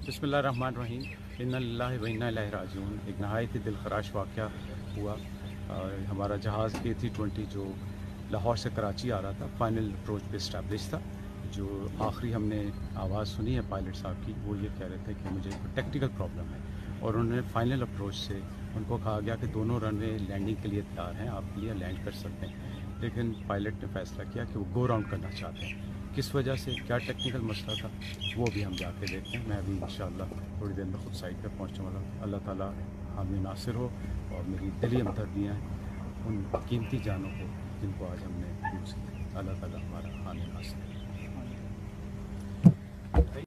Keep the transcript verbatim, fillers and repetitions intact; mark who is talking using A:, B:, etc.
A: बिस्मिल्लाहिर्रहमानिर्रहीम। इन्ना लिल्लाहि व इन्ना इलैहि राजिऊन। एक नहायत ही दिलखराश वाक़या हुआ। और हमारा जहाज़ ए थ्री ट्वेंटी जो लाहौर से कराची आ रहा था, फाइनल अप्रोच पे इस्टेब्लिश था। जो आखिरी हमने आवाज़ सुनी है पायलट साहब की, वो ये कह रहे थे कि मुझे टेक्निकल प्रॉब्लम है, और उन्होंने फाइनल अप्रोच से उनको कहा गया कि दोनों रनवे लैंडिंग के लिए तैयार हैं, आप क्लियर लैंड कर सकते हैं। लेकिन पायलट ने फैसला किया कि वो गो राउंड करना चाहते हैं। किस वजह से, क्या टेक्निकल मसला था, वो भी हम जाके देखते हैं। मैं अभी इंशाअल्लाह थोड़ी देर में खुद साइड पर पहुँचने वाला हूँ। अल्लाह ताला हामी नासिर हो, और मेरी दिली हमदर्दियाँ उन कीमती जानों को जिनको आज हमने यूज़ किया। अल्लाह ताला हमारा हामी नासिर हो।